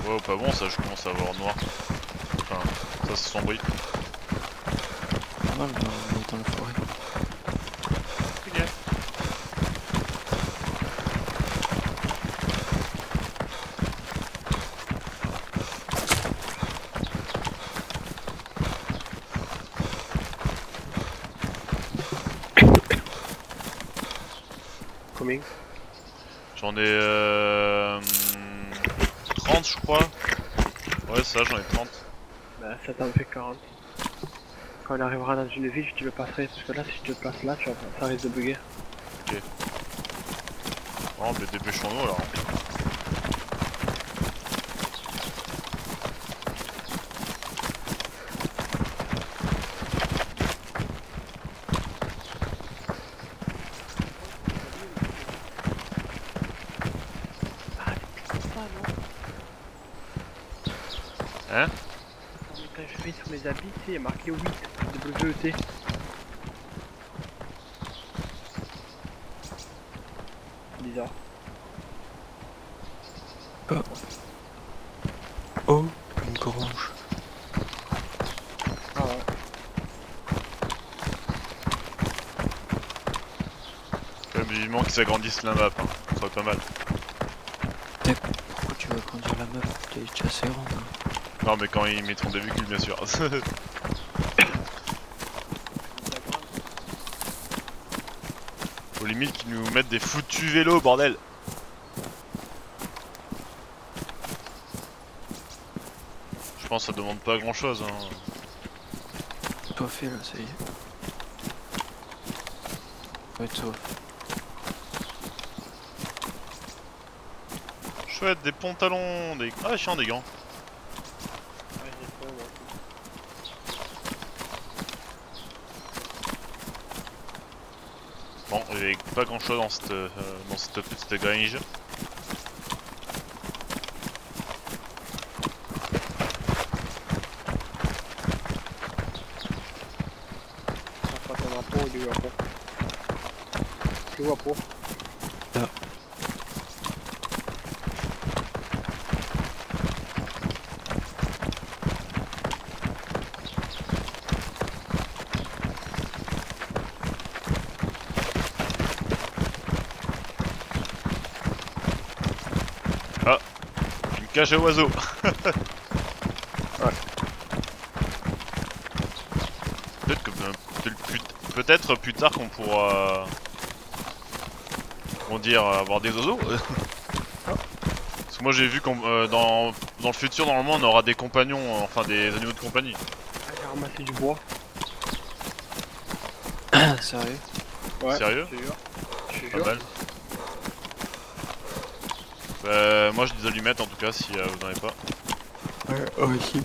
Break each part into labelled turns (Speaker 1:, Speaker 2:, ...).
Speaker 1: Ouais, pas bon, ça je commence à avoir noir. Enfin, ça c'est sombri.
Speaker 2: Normal, on est dans la forêt.
Speaker 1: Ok.
Speaker 3: Combien?
Speaker 1: J'en ai 30 je crois. Ouais ça j'en ai 30.
Speaker 3: Bah ça t'en fait 40. Quand on arrivera dans une ville, je te le passerai, parce que là si je te le passe là, ça risque de bugger.
Speaker 1: Ok. Oh mais dépêchons-nous alors.
Speaker 3: Ah, c'est ça non?
Speaker 1: Hein?
Speaker 3: Quand je vais sur mes habits, il y a marqué 8, WET. Bizarre.
Speaker 2: Oh, une grange.
Speaker 3: Ah ouais.
Speaker 1: Quand même vivement qu'ils s'agrandissent la map, hein. Ça serait pas mal.
Speaker 2: Pourquoi tu veux agrandir la map? T'es déjà assez grande. Hein.
Speaker 1: Non mais quand ils mettront des véhicules bien sûr. Aux limites qu'ils nous mettent des foutus vélos bordel. Je pense que ça demande pas grand chose hein.
Speaker 2: Toi fait là, ça y est. Ouais, toi.
Speaker 1: Chouette, des pantalons, des... Ah chiant des gants.
Speaker 3: Ouais, j'ai fait, ouais.
Speaker 1: Bon, il y avait pas grand chose dans cette petite grange.
Speaker 3: Ça fait un pot, il est où à pot? C'est où à pot?
Speaker 2: Là.
Speaker 1: Ah, une cage à oiseaux.
Speaker 3: Ouais.
Speaker 1: Peut-être que peut-être plus tard qu'on pourra, comment dire, avoir des oiseaux. Parce que moi j'ai vu qu'on dans le futur normalement on aura des compagnons, enfin des animaux de compagnie.
Speaker 3: Ah, j'ai ramassé du bois.
Speaker 2: Sérieux?
Speaker 3: Ouais.
Speaker 1: Sérieux?
Speaker 3: Je te jure. Je te
Speaker 1: Pas
Speaker 3: jure.
Speaker 1: mal. Moi j'ai des allumettes en tout cas si vous n'en avez pas.
Speaker 2: Ouais, oh, ici.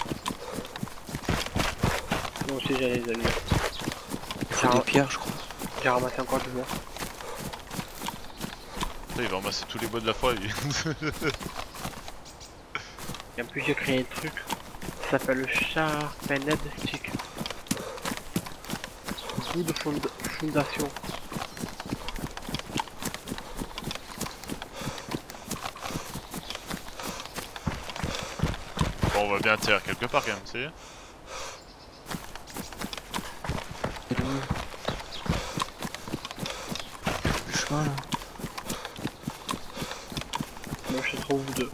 Speaker 3: Moi aussi j'ai les amis.
Speaker 2: Il faut des pierres, je crois.
Speaker 3: J'ai ramassé encore du bois.
Speaker 1: Putain, il va ramasser tous les bois de la forêt lui.
Speaker 3: Et en plus j'ai créé un truc. Ça s'appelle le Sharpened Stick. Bout de fondation.
Speaker 1: Bon, on va bien atterrir quelque part quand même, tu sais.
Speaker 2: C'est le... Le chemin là.
Speaker 3: Moi je trouve deux.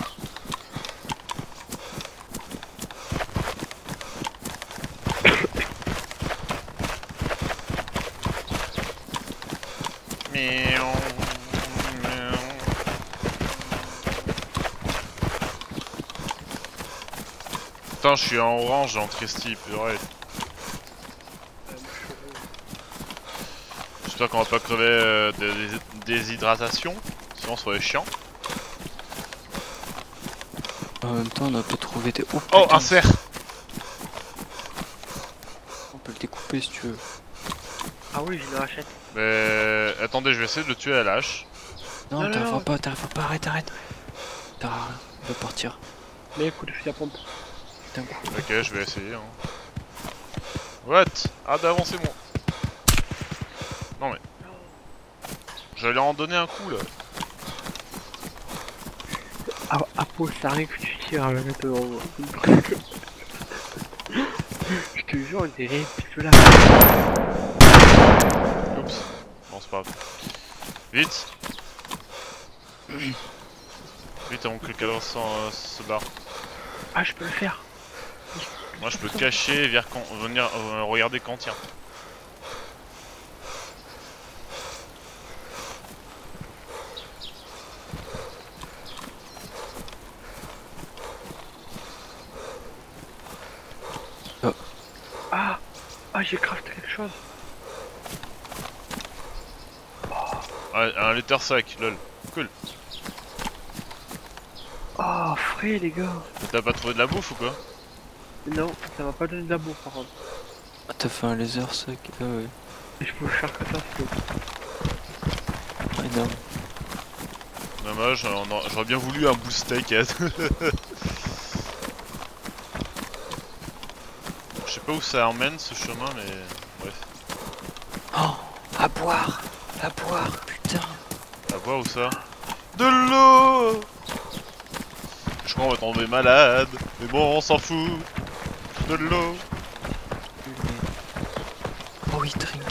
Speaker 1: Miaou, miaou. Putain, je suis en orange en Tristi, purée. J'espère qu'on va pas crever de déshydratation, sinon ça serait chiant.
Speaker 2: En même temps, on a pas trouvé des... Oh,
Speaker 1: Oh,
Speaker 2: putain,
Speaker 1: un cerf!
Speaker 2: On peut le découper si tu veux.
Speaker 3: Ah oui, je le rachète.
Speaker 1: Mais attendez, je vais essayer de le tuer à l'âche.
Speaker 2: Non,
Speaker 3: Non,
Speaker 2: t'arriveras
Speaker 3: non.
Speaker 2: pas, arrête, arrête. T'arriveras rien, on va partir.
Speaker 3: Mais écoute, je suis à pompe.
Speaker 2: D'un coup.
Speaker 1: Ok, je vais essayer. Hein. What? Ah, d'avancer moi. Non mais. J'allais en donner un coup là.
Speaker 3: Apo, ça réfléchir à la mettre devant moi. Je te jure, on dirait un pistolet.
Speaker 1: Oups. Bon, c'est pas grave. Vite. Vite avant que le cadre se barre.
Speaker 3: Ah, je peux le faire.
Speaker 1: Moi je peux cacher et venir regarder quand tient.
Speaker 3: Ah, ah, j'ai crafté quelque chose.
Speaker 1: Ouais, un letter sac, lol. Cool.
Speaker 3: Oh, frais les gars.
Speaker 1: T'as pas trouvé de la bouffe ou quoi?
Speaker 3: Non, ça m'a pas donné de la bouffe par contre.
Speaker 2: Ah, t'as fait un laser sac. Ah ouais.
Speaker 3: Et je peux faire que ça, c'est tout.
Speaker 2: Ah, énorme.
Speaker 1: Dommage, j'aurais bien voulu un boost steak. Je sais pas où ça emmène ce chemin, mais bref.
Speaker 2: Oh, à boire. À boire, putain.
Speaker 1: À voir où ça? De l'eau! Je crois qu'on va tomber malade, mais bon, on s'en fout. De l'eau.
Speaker 2: Oh oui, drink.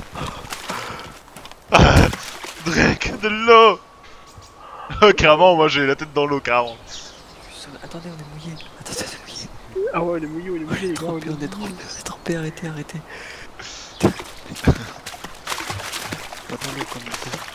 Speaker 1: Drake, de l'eau! Carrément, moi j'ai la tête dans l'eau, carrément.
Speaker 2: Attendez, on est mouillé. Attendez, on est mouillé.
Speaker 3: Ah ouais, on est mouillé, les gars.
Speaker 2: Trempé, on est trempé, arrêtez, arrêtez. Attendez, comme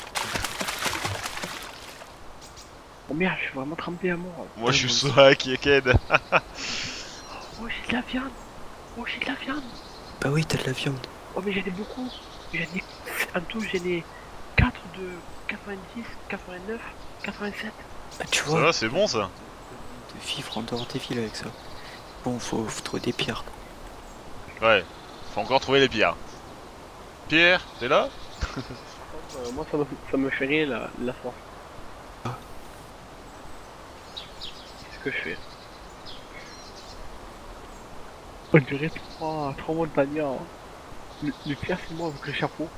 Speaker 3: Oh merde, je suis vraiment trempé à mort.
Speaker 1: Moi je suis Soak, Yeked.
Speaker 3: Oh, j'ai de la viande. Oh, j'ai de la viande.
Speaker 2: Bah oui, t'as de la viande.
Speaker 3: Oh, mais j'en ai beaucoup. En tout, j'en ai 4 de 90, 89, 87.
Speaker 2: Ah, tu
Speaker 1: Ça
Speaker 2: vois,
Speaker 1: va, c'est bon ça.
Speaker 2: de vivre en dehors des villes avec ça. Bon, faut trouver des pierres.
Speaker 1: Ouais, faut encore trouver les pierres. Pierre, t'es là?
Speaker 3: Moi, ça me fait rire la soif.
Speaker 2: Ah.
Speaker 3: Qu'est-ce que je fais? On dirait trois montagnards. Le pire, c'est moi avec le chapeau.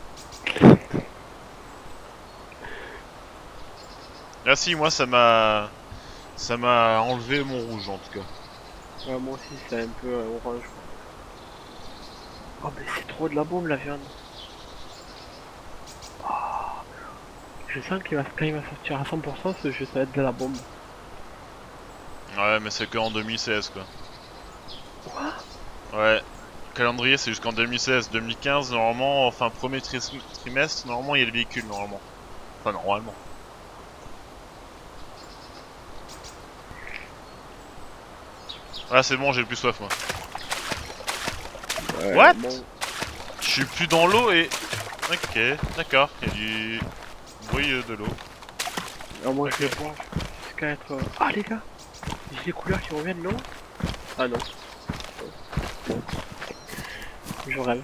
Speaker 1: Ah si, moi ça m'a enlevé mon rouge en tout cas.
Speaker 3: Ouais, moi aussi, c'est un peu orange. Oh, mais c'est trop de la bombe, la viande. Ah, je sens qu'il va, quand il va sortir à 100%, ce jeu, ça va être de la bombe.
Speaker 1: Ouais, mais c'est que en 2016 quoi.
Speaker 3: Quoi?
Speaker 1: Ouais. Calendrier c'est jusqu'en 2016, 2015 normalement, enfin premier trimestre, normalement il y a le véhicule normalement. Enfin normalement. Ah c'est bon, j'ai plus soif moi.
Speaker 3: Ouais,
Speaker 1: What?
Speaker 3: bon.
Speaker 1: Je suis plus dans l'eau et... Ok, d'accord, il y a du bruit de l'eau.
Speaker 3: Alors moi, je vais voir jusqu'à être... Ah, les gars, j'ai les couleurs qui reviennent, non? Ah non. Non. Je rêve.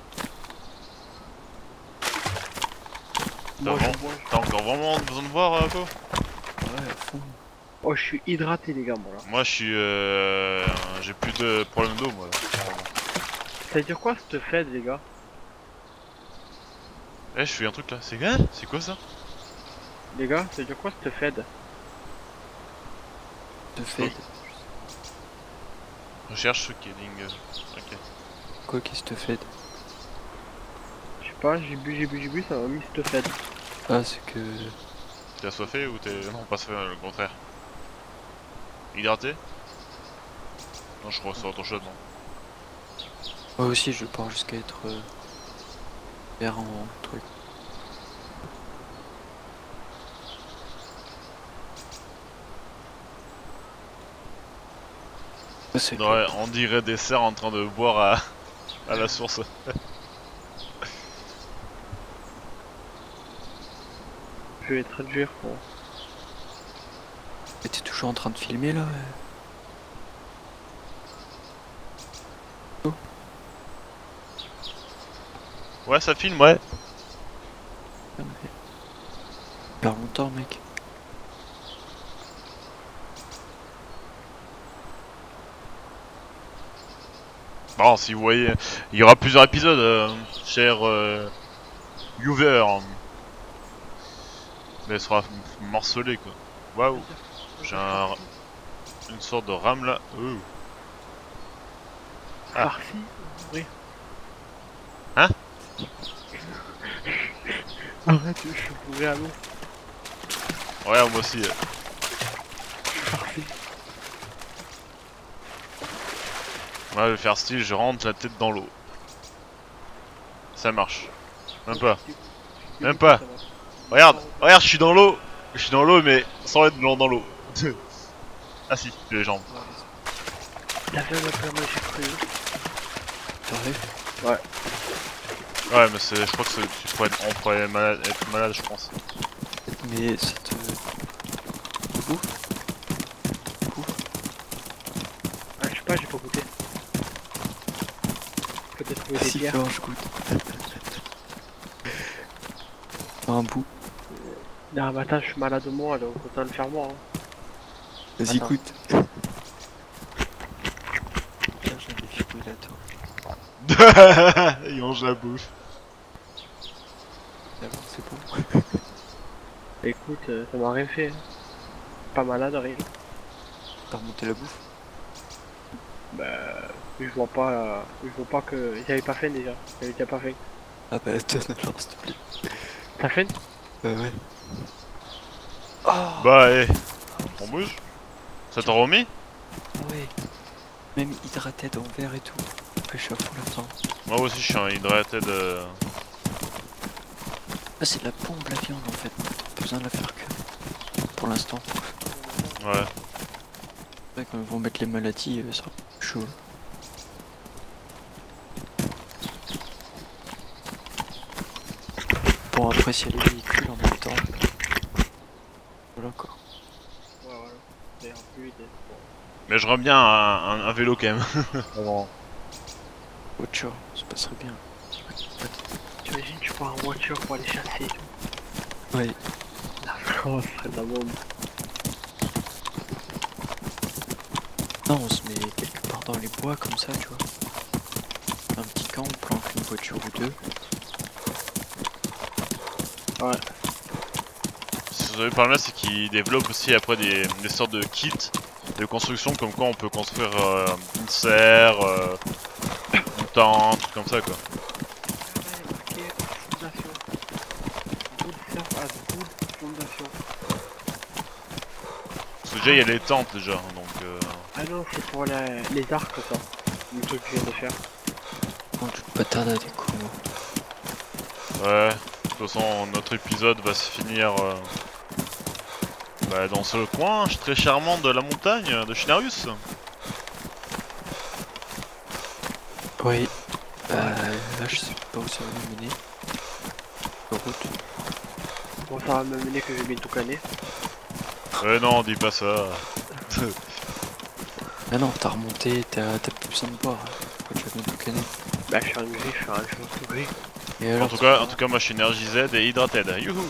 Speaker 3: Moi,
Speaker 1: T'as
Speaker 3: je bois.
Speaker 1: T'as encore vraiment besoin de boire, Ko?
Speaker 2: Ouais, à fond.
Speaker 3: Oh, je suis hydraté, les gars, moi, là.
Speaker 1: Moi je suis... j'ai plus de problème d'eau moi là.
Speaker 3: Ça veut dire quoi, cette fête, les gars?
Speaker 1: Eh, je fais un truc là. C'est quoi ça?
Speaker 3: Les gars, ça veut dire quoi, cette fête?
Speaker 2: De fait.
Speaker 1: Recherche Killing. Ok.
Speaker 2: Quoi, qu'est-ce que te fait?
Speaker 3: Je sais pas, j'ai bu, ça m'a mis cette fête.
Speaker 2: Ah, c'est que...
Speaker 1: T'es assoiffé ou t'es... Non, pas assoiffé, le contraire. Hydraté? Non, je crois que ça ton chaud, non.
Speaker 2: Moi aussi, je pars jusqu'à être... vert en truc. Ah, c'est
Speaker 1: Ouais, on dirait des cerfs en train de boire à la source.
Speaker 3: Je vais traduire pour...
Speaker 2: Et t'es toujours en train de filmer là?
Speaker 1: Ouais, ça filme, ouais.
Speaker 2: Ah, mais... Perd longtemps, mec.
Speaker 1: Bon, si vous voyez, il y aura plusieurs épisodes, cher viewer. Mais elle sera morcelée, quoi. Waouh. J'ai une sorte de rame là. Ah.
Speaker 3: Farci. Oui.
Speaker 1: Hein?
Speaker 3: Arrête, je suis bourré à l'eau.
Speaker 1: Ouais, moi aussi.
Speaker 3: Farci.
Speaker 1: Moi, je vais faire style, je rentre la tête dans l'eau. Ça marche. Même pas. Même pas. Regarde, regarde, je suis dans l'eau. Je suis dans l'eau, mais sans être dans l'eau. Ah si, j'ai les jambes.
Speaker 3: La viande a plein j'ai cru.
Speaker 2: T'arrives?
Speaker 1: Ouais, mais c'est, je crois que on pourrait être malade, je pense.
Speaker 2: Mais ça te bouffe?
Speaker 3: Ah, je sais pas, j'ai pas goûté. Peut-être trouver des
Speaker 2: Si,
Speaker 3: bières.
Speaker 2: fort, je goûte. Un bout.
Speaker 3: Non, mais attends, je suis malade au moins, donc autant le faire moi. Hein.
Speaker 2: Vas-y,
Speaker 3: Attends.
Speaker 2: goûte. Tiens, j'ai des fibrillateurs.
Speaker 1: Il mange la bouffe.
Speaker 2: D'abord, c'est bon.
Speaker 3: Écoute, ça m'a rien fait. Hein. Pas malade, rien.
Speaker 2: T'as remonté la bouffe?
Speaker 3: Bah, je vois pas que j'avais pas faim déjà. J'avais déjà pas faim.
Speaker 2: Ah bah, donne alors, s'il te plaît.
Speaker 3: T'as faim?
Speaker 2: Ouais. Oh
Speaker 1: Bah, on bouge. Ça t'a remis?
Speaker 2: ouais. Même hydraté dans le verre et tout. Après, je suis à fond là-dedans.
Speaker 1: Moi aussi, je suis un hydraté de.
Speaker 2: Ah, c'est de la pompe la viande en fait. Pas besoin de la faire que. Pour l'instant.
Speaker 1: Ouais.
Speaker 2: Ouais, quand ils vont mettre les maladies, ça sera chaud. Bon, après, s'il y a les véhicules en même temps. Voilà quoi.
Speaker 3: Ouais, voilà. C'est un peu vite.
Speaker 1: Mais j'aimerais bien un vélo quand même. Vraiment.
Speaker 2: Voiture, ça passerait bien.
Speaker 3: T'imagines, tu pars en voiture pour aller chasser et tout.
Speaker 2: Ouais.
Speaker 3: La France serait de la bombe.
Speaker 2: Non, on se met quelque part dans les bois comme ça, tu vois. Un petit camp, on planque une voiture ou deux.
Speaker 3: Ouais.
Speaker 1: Ce que vous avez par là, c'est qu'ils développent aussi après des sortes de kits de construction, comme quoi on peut construire une serre, une tente, trucs comme ça quoi. Parce que déjà il y a les tentes déjà, donc
Speaker 3: Ah non, c'est pour les arcs ça. Le truc que je viens de faire.
Speaker 2: Bon, tu peux pas tarder à des coups.
Speaker 1: ouais. De toute façon, notre épisode va se finir dans ce coin très charmant de la montagne de Chinarius.
Speaker 2: Oui. Là, je sais pas où ça va nous mener. La route.
Speaker 3: Bon, ça va me mener que j'ai mis tout cané.
Speaker 1: Ouais, non, dis pas ça.
Speaker 2: Ah non, t'as remonté, t'as plus besoin de boire. Pourquoi tu vas nous boucaner?
Speaker 3: Bah, je suis un gris, je suis un tout gris.
Speaker 2: Et
Speaker 1: En
Speaker 2: alors,
Speaker 1: tout cas, moi je suis énergisé et hydrated. Youhou!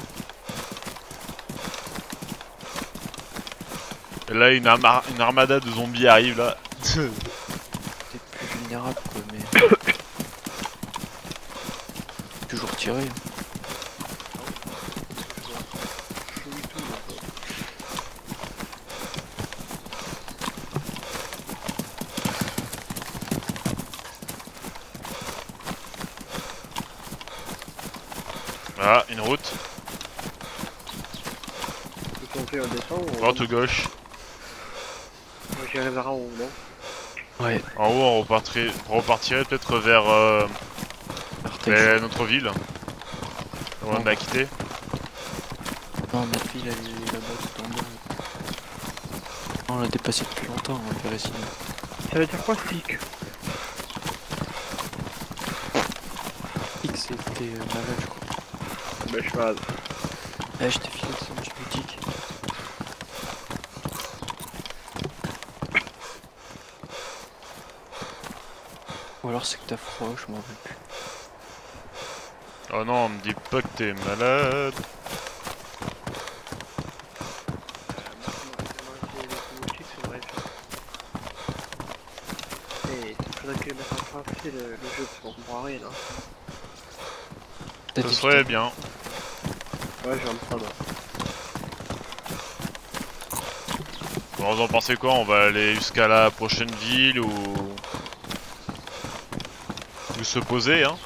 Speaker 1: Et là, une armada de zombies arrive là.
Speaker 2: t'es plus vulnérable quoi, mais. Toujours tiré.
Speaker 1: Ah, une route.
Speaker 3: Tout en fait, on descend ou
Speaker 1: Droite ou gauche?
Speaker 3: Moi, j'irai vers en haut, non?
Speaker 2: Ouais.
Speaker 1: En haut, on repartirait peut-être vers notre ville. Là où on a quitté.
Speaker 2: Non, notre ville elle est là-bas tout en bas. On l'a dépassé depuis longtemps, on va faire ici.
Speaker 3: Ça veut dire quoi, stick?
Speaker 2: X c'était malade, je crois.
Speaker 3: Bah, je suis malade.
Speaker 2: Eh, je t'ai filé des antibiotiques. Ou alors c'est que t'as froid, je m'en rappelle plus.
Speaker 1: Oh non, on me dit pas que t'es malade.
Speaker 3: Et il faudrait que mettre en français le jeu parce qu'on comprend rien là.
Speaker 1: Ce serait bien.
Speaker 3: Ouais, je vais me prendre.
Speaker 1: Vous en pensez quoi? On va aller jusqu'à la prochaine ville ou se poser, hein?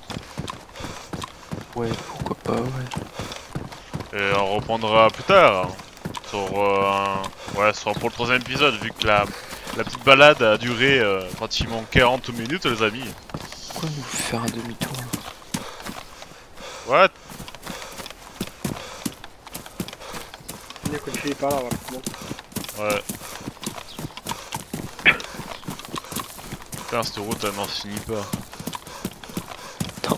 Speaker 2: Ouais, pourquoi pas, ouais.
Speaker 1: Et on reprendra plus tard. Hein. Sur, ouais, sur pour le troisième épisode, vu que la petite balade a duré pratiquement 40 minutes, les amis.
Speaker 2: Pourquoi nous faire un demi-tour là?
Speaker 1: What?
Speaker 3: On est continué par là, voilà. Bon.
Speaker 1: Ouais. Putain, cette route, elle n'en finit pas.
Speaker 2: Non.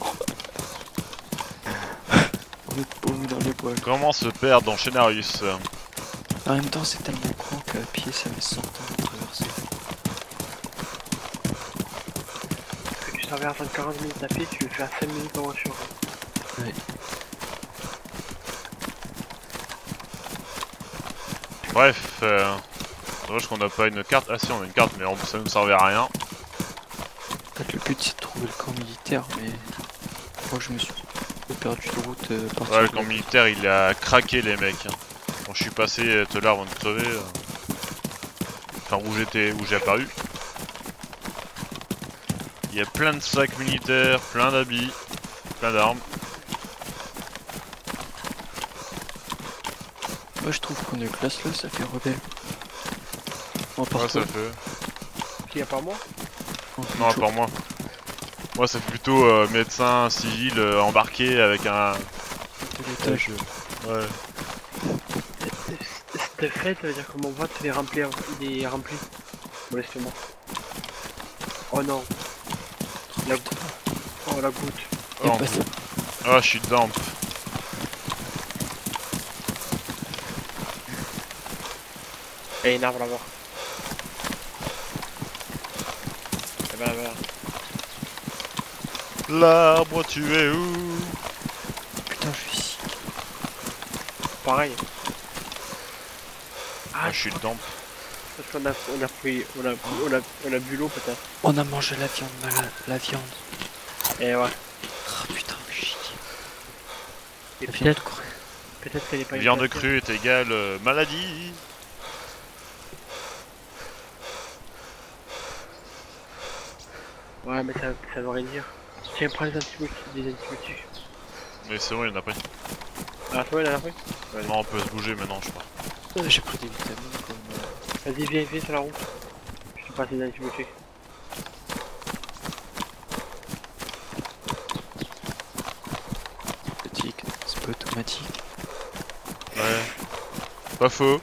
Speaker 2: On est paumé dans les bois.
Speaker 1: Comment se perdre dans Scénarius?
Speaker 2: En même temps, c'est tellement grand qu'à pied, ça met 100 ans de traverser.
Speaker 3: Que tu traverses à 40 minutes à pied, tu le fais à 5 minutes en voiture.
Speaker 2: Ouais.
Speaker 1: Bref, dommage qu'on n'a pas une carte. Ah si, on a une carte, mais ça nous servait à rien.
Speaker 2: En fait, le but c'est de trouver le camp militaire, mais moi je me suis perdu de route à partir
Speaker 1: Ouais, le
Speaker 2: de
Speaker 1: camp
Speaker 2: là.
Speaker 1: militaire, il a craqué, les mecs. Quand je suis passé tout là avant de crever, enfin où j'ai apparu. Il y a plein de sacs militaires, plein d'habits, plein d'armes.
Speaker 2: Moi je trouve qu'on est classe là, ça fait rebelle. Moi par
Speaker 1: Ouais, ça
Speaker 2: contre,
Speaker 1: fait.
Speaker 3: Qui y a pas moi?
Speaker 1: Non, à part moi. Moi, ça fait plutôt médecin civil embarqué avec un.
Speaker 2: l'étage.
Speaker 1: Ouais.
Speaker 3: C'était fait, ça veut dire que mon vote il est rempli. Il est rempli. Modestement. Oh non. La goutte. Oh la goutte.
Speaker 2: Et
Speaker 1: Oh,
Speaker 2: bah, ça-
Speaker 1: ah, je suis dedans.
Speaker 3: Et il y a une arbre là-bas. Eh ben voilà.
Speaker 1: L'arbre, tu es où?
Speaker 2: putain, je suis ici.
Speaker 3: Pareil.
Speaker 1: Ah, je suis dedans.
Speaker 3: Parce qu'on a bu l'eau peut-être.
Speaker 2: On a mangé la viande, la viande.
Speaker 3: Et ouais.
Speaker 2: Ah putain, shit.
Speaker 3: Et
Speaker 2: La viande crue.
Speaker 3: peut-être qu'elle est pas
Speaker 1: Viande
Speaker 3: éclatée.
Speaker 1: crue est égale maladie.
Speaker 3: Ouais mais ça veut rien dire. Tiens, prends les antibiotiques, des antibiotiques.
Speaker 1: Mais c'est bon, il y en a pas.
Speaker 3: Ah toi il en a pris?
Speaker 1: Non, on peut se bouger maintenant, je crois.
Speaker 2: J'ai pris des vitamines comme...
Speaker 3: Vas-y viens sur la route. Je te passe les antibiotiques.
Speaker 2: Automatique, c'est pas automatique.
Speaker 1: Ouais. Pas faux.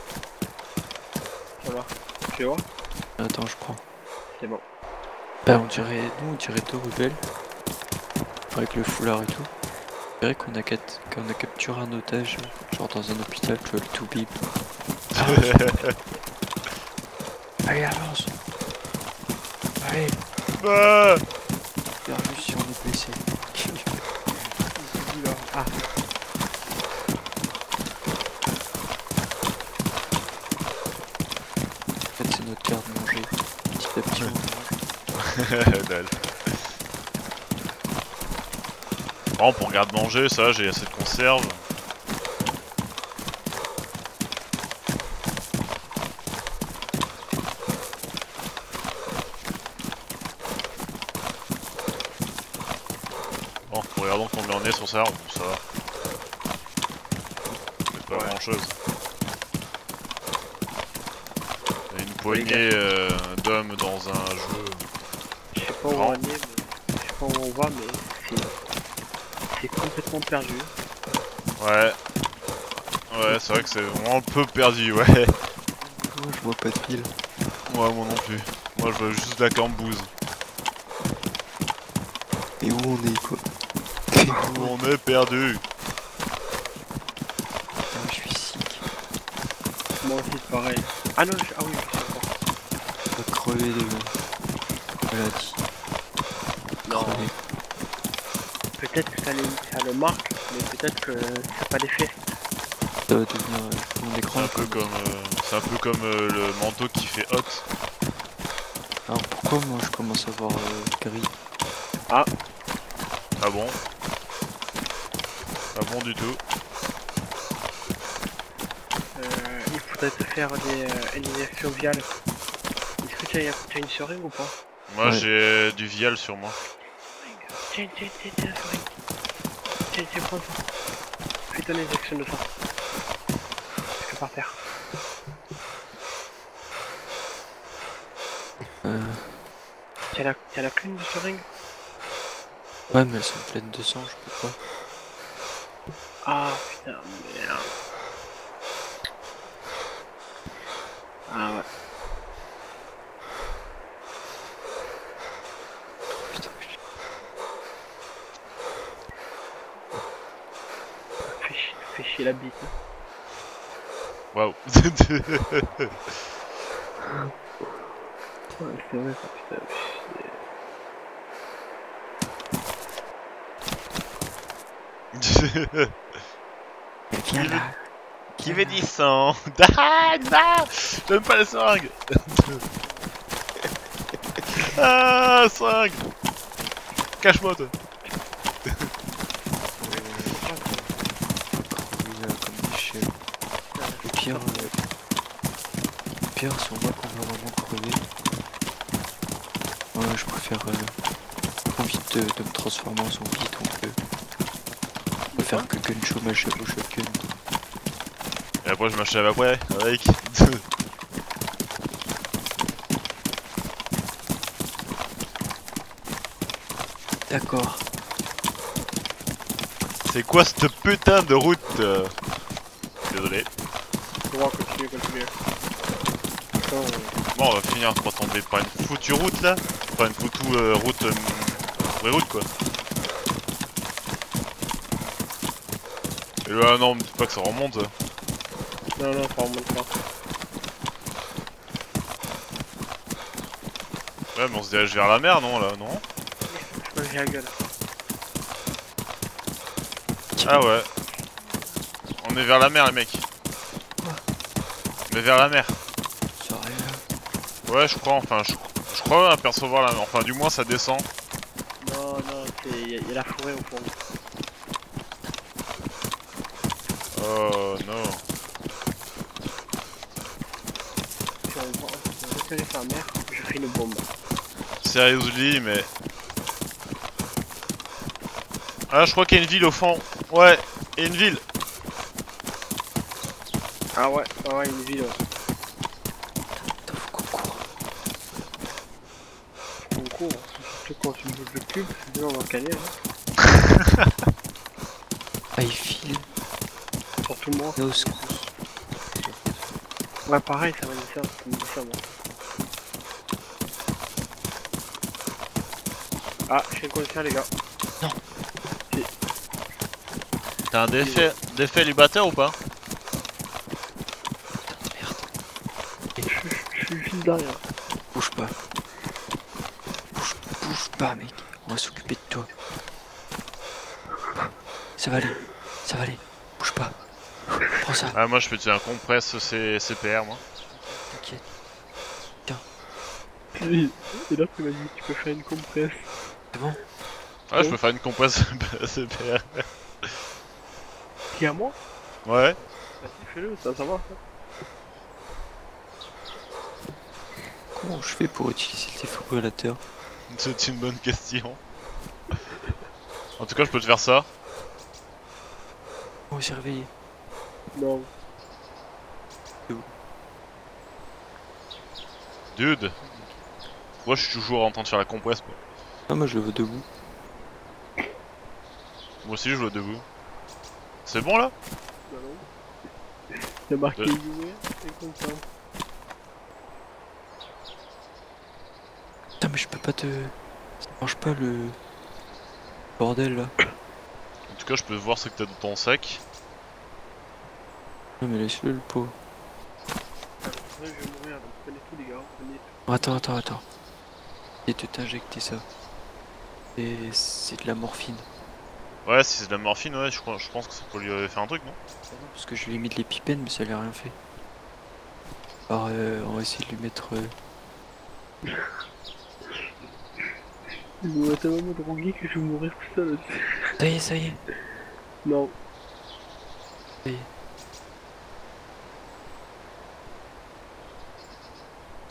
Speaker 3: Ça va. Tu vois?
Speaker 2: Attends, je prends.
Speaker 3: C'est bon.
Speaker 2: Bah on dirait, nous on dirait deux rebelles. Avec le foulard et tout. On dirait qu'on a capturé un otage, genre dans un hôpital, tu vois, le tout bip. Allez, avance. Allez,
Speaker 1: Ah,
Speaker 2: regarde juste si on est blessé.
Speaker 3: Ah.
Speaker 2: En fait, c'est notre garde-manger. Petit à petit, on mange.
Speaker 1: dalle. Bon, pour garde-manger, ça, j'ai assez de conserve. Bon, regardons combien on est sur ça, ça va. C'est pas grand chose. Il y a une poignée d'hommes dans un jeu.
Speaker 3: Je sais pas où on est, mais... je sais pas où on va, mais c'est complètement perdu.
Speaker 1: Ouais. Ouais, c'est vrai que c'est vraiment un peu perdu, ouais.
Speaker 2: Oh, je vois pas de ville.
Speaker 1: Ouais, moi non plus. Moi, je veux juste la cambouze.
Speaker 2: Et où on est, quoi?
Speaker 1: Où on est perdu.
Speaker 2: Putain, je suis sick.
Speaker 3: Moi aussi c'est pareil. Ah non, ah oui, je sais encore.
Speaker 2: On va crever de maladie.
Speaker 3: Non.
Speaker 2: Crever.
Speaker 3: Peut-être que ça le marque, mais peut-être que ça n'a pas d'effet.
Speaker 2: Ça va devenir on est
Speaker 1: C'est
Speaker 2: grand.
Speaker 1: un peu comme le manteau qui fait hot.
Speaker 2: Alors pourquoi moi je commence à voir gris?
Speaker 1: Ah bon? Pas bon du tout.
Speaker 3: Il faut faudrait te faire des injections viales. Est-ce que tu as une seringue ou pas?
Speaker 1: Moi
Speaker 2: Ouais.
Speaker 1: j'ai du vial sur moi.
Speaker 3: Tiens, la seringue. Tiens, prends ça. Fais ton injection de ça. Parce que par terre. T'as la clean de seringue?
Speaker 2: Ouais, mais elles sont pleines de sang, je peux pas.
Speaker 3: Ah putain, merde. Ah ouais.
Speaker 2: Putain,
Speaker 3: Fais chier la bite. Hein.
Speaker 1: Waouh.
Speaker 3: Ouais, c'est vrai ça, putain.
Speaker 2: Viens là.
Speaker 1: Qui veut 10 sang? Ah, non, j'aime pas les seringues. Ah, seringue. Cache-moi toi.
Speaker 2: Comme des chèvres. Le pire, si on voit qu'on va vraiment crever, ouais, je préfère trop vite de me transformer en zombie, donc on va faire que gun chômage au shotgun.
Speaker 1: Et après je m'achève après avec.
Speaker 2: D'accord.
Speaker 1: C'est quoi cette putain de route Désolé.
Speaker 3: On va continuer. Attends,
Speaker 1: Bon, on va finir par tomber par une foutue route là. Enfin une foutue route. Vraie route quoi. Et là non, me dis pas que ça remonte.
Speaker 3: non, ça remonte pas.
Speaker 1: Ouais mais on se dirige vers la mer non là, non?
Speaker 3: Je me fais la gueule.
Speaker 1: Ah ouais. On est vers la mer les mecs.
Speaker 2: Quoi?
Speaker 1: On est vers la mer.
Speaker 2: Ça arrive.
Speaker 1: Ouais je crois, enfin je crois apercevoir la mer. Enfin du moins ça descend.
Speaker 3: Non, il y a la forêt au fond.
Speaker 1: Oh non.
Speaker 3: Si on repérer sa mère, je fais une bombe.
Speaker 1: Seriously mais... Ah je crois qu'il y a une ville au fond. Ouais, il y a une ville.
Speaker 3: Ah ouais, une ville. Ouais.
Speaker 2: Putain, faut qu'on court.
Speaker 3: On court, surtout quand tu bouges le cube, c'est bien on va caler. Hein.
Speaker 2: Ah, il file.
Speaker 3: Pour tout le monde.
Speaker 2: No scoop.
Speaker 3: Ouais, pareil, ça m'a dit ça, moi. Ah, je suis inconscient, les gars.
Speaker 1: T'as un défait libérateur ou pas?
Speaker 2: Merde.
Speaker 3: Je suis juste derrière.
Speaker 2: Bouge pas. Bouge pas, mec. On va s'occuper de toi. Ça va aller. Bouge pas. Prends ça.
Speaker 1: Ah moi je peux te faire un compresse CPR moi.
Speaker 2: T'inquiète.
Speaker 3: Et là, tu m'as dit, tu peux faire une compresse.
Speaker 2: C'est bon?
Speaker 1: Ouais je peux faire une compresse CPR.
Speaker 3: Qui à moi?
Speaker 1: Ouais.
Speaker 3: Vas-y, fais-le, ça va.
Speaker 2: Comment je fais pour utiliser le défibrillateur?
Speaker 1: C'est une bonne question. En tout cas je peux te faire ça.
Speaker 2: Oh, il s'est réveillé.
Speaker 3: Non.
Speaker 1: Dude. Moi je suis toujours en train de faire la compresse moi.
Speaker 2: Ah, moi je le veux debout.
Speaker 1: Moi aussi je joue debout. C'est bon là?
Speaker 3: Non. C'est marqué jouer, c'est comme ça.
Speaker 2: Putain, mais je peux pas te... Ça marche pas le... Bordel là.
Speaker 1: En tout cas je peux voir ce que t'as dans ton sac.
Speaker 2: Non mais laisse-le le pot.
Speaker 3: Ouais, je vais mourir, donc prenez tout, les gars, prenez tout.
Speaker 2: Attends. Et de t'injecter ça. Et c'est de la morphine.
Speaker 1: Ouais si c'est de la morphine ouais je pense que ça peut lui faire un truc non?
Speaker 2: Parce que je lui ai mis de l'épipène mais ça lui a rien fait. Alors on va essayer de lui mettre...
Speaker 3: Ils vont être tellement drogués que je vais mourir tout seul.
Speaker 2: Ça y est.
Speaker 3: Non.
Speaker 2: Ça y est.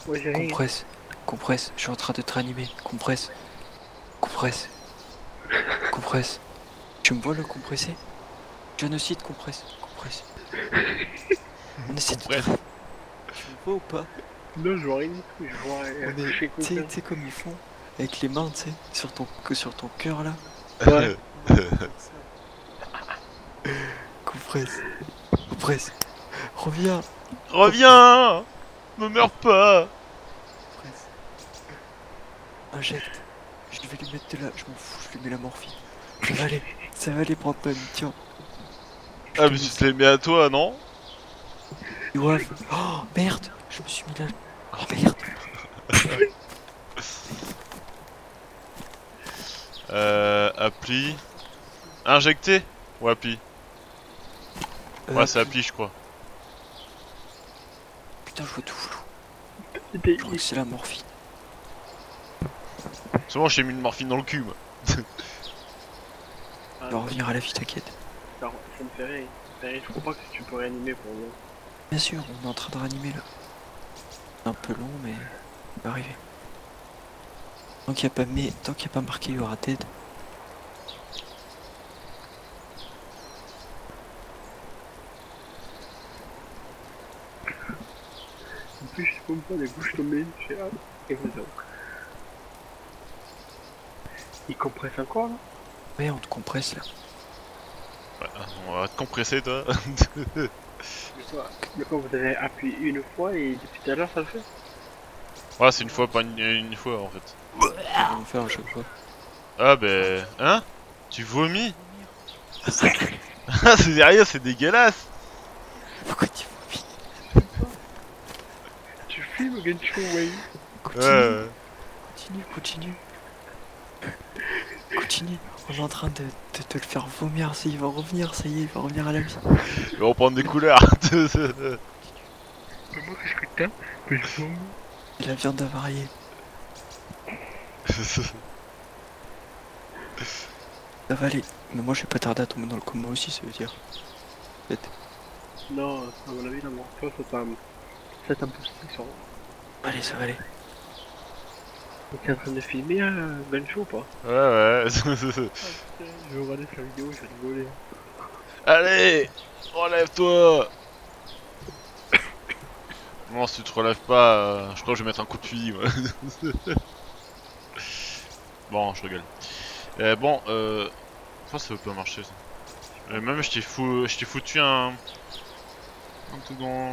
Speaker 3: Moi j'ai rien.
Speaker 2: Compresse. Compresse. Je suis en train de te réanimer. Compresse. Compresse. Compresse. Tu me vois le compresser? Génocide, compresse. Compresse. On essaie de...
Speaker 1: Compresse.
Speaker 2: Tu me vois ou pas?
Speaker 3: Non, je vois rien du tout. Je vois
Speaker 2: On
Speaker 3: je
Speaker 2: est...
Speaker 3: fais
Speaker 2: Tu
Speaker 3: confiance.
Speaker 2: sais comme ils font? Avec les mains, tu sais, sur ton cœur là.
Speaker 3: Ouais.
Speaker 2: Compresse. Compresse. Reviens.
Speaker 1: Reviens! Me meurs pas!
Speaker 2: Compresse. Injecte. Je vais lui mettre de la... Je m'en fous, je lui mets la morphine. Ça va aller. Ça va aller, Brandon. Tiens. Je
Speaker 1: Ah,
Speaker 2: te
Speaker 1: mais
Speaker 2: mets
Speaker 1: tu
Speaker 2: ça.
Speaker 1: te l'as mis à toi, non?
Speaker 2: Ouaf. Oh merde. Je me suis mis là. Oh merde.
Speaker 1: Appli. Injecté? Ou appli? Ouais, c'est appli, je crois.
Speaker 2: Putain, je vois tout flou.
Speaker 3: C'était-
Speaker 2: Je crois que c'est la morphine.
Speaker 1: C'est bon, j'ai mis une morphine dans le cul, moi.
Speaker 3: Ah,
Speaker 2: On va revenir à la vie, t'inquiète.
Speaker 3: alors, ça me fait rire. Je crois pas que tu peux réanimer pour moi.
Speaker 2: Bien sûr, on est en train de réanimer là. C'est un peu long, mais on va arriver. Tant qu'il n'y a pas marqué, il y aura dead.
Speaker 3: En plus, je sais pas pourquoi, des coups, je tombais. Je fais ah, et voilà. Il compresse encore là?
Speaker 2: Ouais, on te compresse là.
Speaker 1: Ouais, on va te compresser, toi.
Speaker 3: Mais quoi, vous avez appuyé une fois et depuis tout à l'heure ça le fait?
Speaker 1: Ouais, c'est une fois, pas une fois, en fait.
Speaker 2: On va me faire à chaque fois.
Speaker 1: Ah, ben... Hein? Tu vomis? Ah, c'est derrière, c'est dégueulasse!
Speaker 2: Pourquoi tu vomis?
Speaker 3: Tu filmes Gensho Wei?
Speaker 1: Ouais.
Speaker 2: Continue. Continue. On est en train de te le faire vomir. Ça, il va revenir, ça y est, il va revenir à la vie.
Speaker 1: On va reprendre des couleurs.
Speaker 3: Mais moi, qu'est-ce que t'as? Mais je vomis.
Speaker 2: Et la viande avariée. Ça va aller. Mais moi, je vais pas tarder à tomber dans le coma aussi, ça veut dire. Peut-être.
Speaker 3: Non, à mon avis, la mort, toi, c'est un boosté sur.
Speaker 2: Allez, ça va aller.
Speaker 3: T'es en train de filmer Gensho ou pas?
Speaker 1: Ouais.
Speaker 3: Putain, je vais regarder sa vidéo, je vais rigoler.
Speaker 1: Allez! Relève-toi! Non, si tu te relèves pas, je crois que je vais mettre un coup de fusil, moi. Bon, je rigole. Bon, pourquoi ça veut pas marcher, ça? Même, je t'ai foutu un truc dans...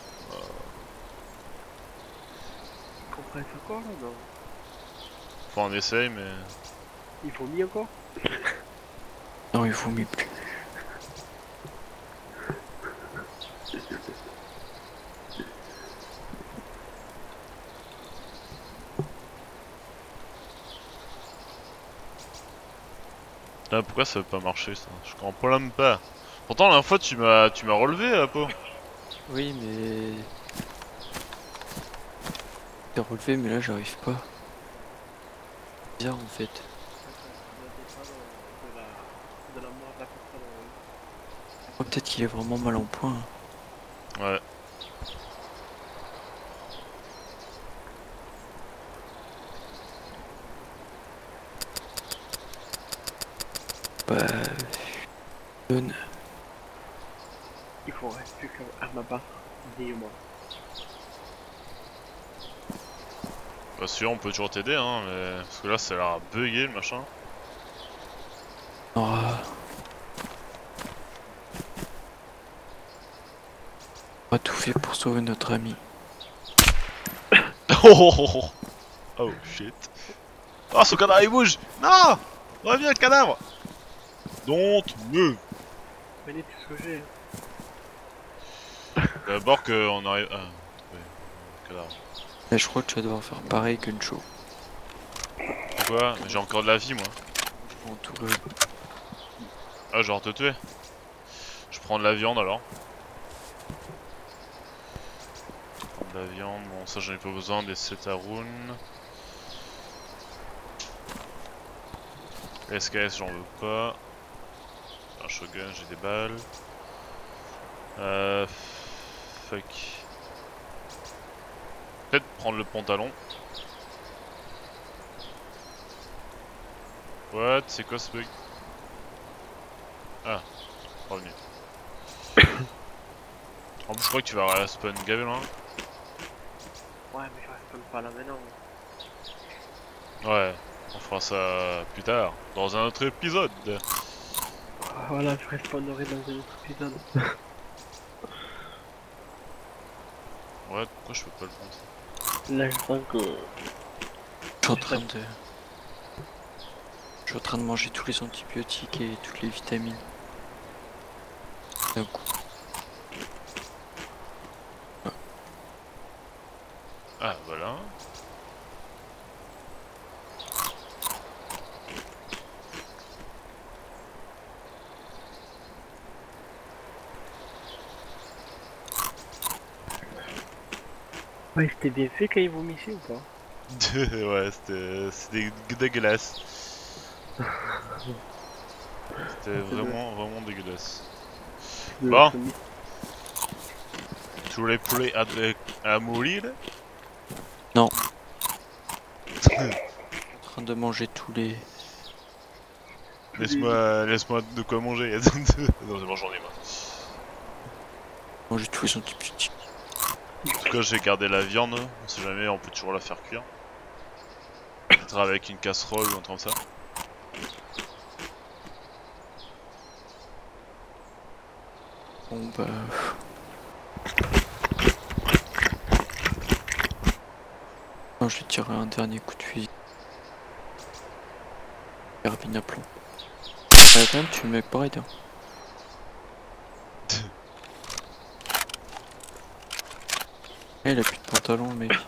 Speaker 3: Il compresse encore là? Non.
Speaker 1: Faut on essaye, mais...
Speaker 3: Il vomit encore?
Speaker 2: Non, il vomit plus.
Speaker 1: Ah, pourquoi ça veut pas marcher, ça? Je comprends même pas. Pourtant, la dernière fois, tu m'as relevé, la peau.
Speaker 2: Oui, mais... J'ai relevé, mais là, j'arrive pas. Bizarre, en fait.
Speaker 3: De la mort de la personne.
Speaker 2: Oh, peut-être qu'il est vraiment mal en point.
Speaker 1: Ouais.
Speaker 2: Bah... Donne.
Speaker 3: Il faut rester plus qu'à ma barre. Dis-moi.
Speaker 1: Bah, sûr, on peut toujours t'aider, hein, mais... Parce que là, ça a l'air à bugger, le machin.
Speaker 2: Oh. On a tout fait pour sauver notre ami.
Speaker 1: Oh shit. Oh, son cadavre il bouge. Non. Reviens, le cadavre. Don't move.
Speaker 3: Prenez tout ce que j'ai.
Speaker 1: D'abord qu'on arrive... Ah, ouais, cadavre.
Speaker 2: Là, je crois que tu vas devoir faire pareil que Nsho.
Speaker 1: Pourquoi? Mais j'ai encore de la vie, moi.
Speaker 2: Bon, tout
Speaker 1: Ah, genre te tuer. Je prends de la viande, alors. Je prends de la viande, bon, ça j'en ai pas besoin, des Setaroun. SKS, j'en veux pas. Un shotgun, j'ai des balles. Fuck. peut-être prendre le pantalon. What? C'est quoi ce bug? Ah, revenu. En plus, je crois que tu vas respawn gavé là.
Speaker 3: Ouais, mais je reste pas là maintenant.
Speaker 1: Ouais, on fera ça plus tard, dans un autre épisode.
Speaker 3: Ah, voilà, je respawnerai dans un autre épisode.
Speaker 1: Ouais, pourquoi je peux pas le prendre ça?
Speaker 3: Là, je sens que.
Speaker 2: Je suis en train de... Je suis en train de manger tous les antibiotiques et toutes les vitamines. D'un coup.
Speaker 1: Ah, voilà.
Speaker 3: Ouais, c'était bien fait quand ils vomissaient ou pas?
Speaker 1: Ouais, c'était dégueulasse. C'était vraiment dégueulasse. Bon. Tu voulais poulet à mourir?
Speaker 2: Non. Je suis en train de manger tous les...
Speaker 1: Laisse-moi de quoi manger. Non, j'en ai marre.
Speaker 2: Manger tous les antibiotiques.
Speaker 1: En tout cas, j'ai gardé la viande. On sait jamais, on peut toujours la faire cuire. Peut-être avec une casserole ou un truc comme ça.
Speaker 2: Bon bah... Non, je vais tirer un dernier coup de fusil. Carabine à plomb. Ouais, quand même, tu me mets pareil, hein. Il a plus de pantalon, le mec.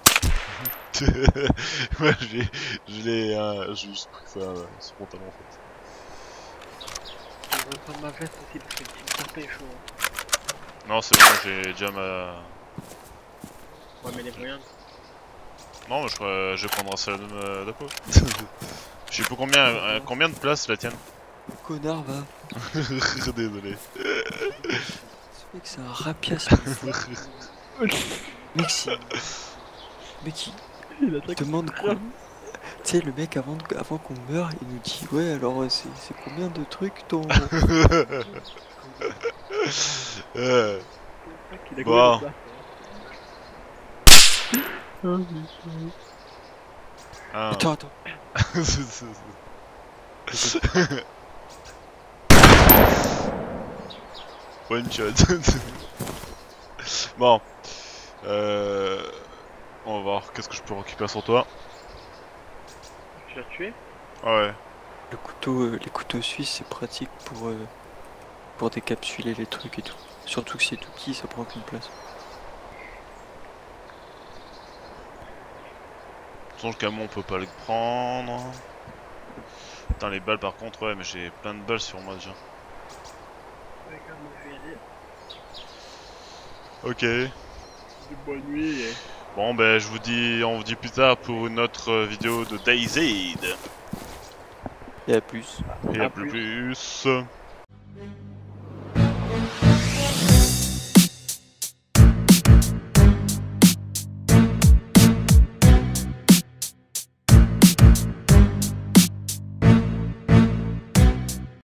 Speaker 1: Moi, j'ai juste pris ça, ce pantalon en fait.
Speaker 3: Je vais prendre ma veste aussi parce que c'est un peu chaud.
Speaker 1: Non, c'est bon, j'ai déjà ma.
Speaker 3: Ouais, mais les voyantes.
Speaker 1: Non, mais je vais prendre un salle de peau. Je sais pas combien de place la tienne.
Speaker 2: Connard, va.
Speaker 1: Désolé.
Speaker 2: Ce mec, c'est un rapiace. Mec, si... Mec,
Speaker 3: Il
Speaker 2: il demande quoi? Tu sais, le mec, avant qu'on meure, il nous dit ouais, alors c'est combien de trucs ton.
Speaker 1: Bon. Ah.
Speaker 2: Attends.
Speaker 1: One shot. Bon. On va voir qu'est-ce que je peux récupérer sur toi.
Speaker 3: Tu l'as tué?
Speaker 1: Ouais.
Speaker 2: Le couteau, les couteaux suisses, c'est pratique pour décapsuler les trucs et tout. Surtout que c'est tout petit, ça prend qu'une place.
Speaker 1: De toute façon, le camion, on peut pas le prendre. Putain, les balles, par contre, ouais, mais j'ai plein de balles sur moi déjà.
Speaker 3: Regarde, moi je vais
Speaker 1: Ok.
Speaker 3: aller. De bonne nuit.
Speaker 1: Bon, ben, on vous dit plus tard pour une autre vidéo de DayZ.
Speaker 2: Et à plus.
Speaker 1: Et à plus.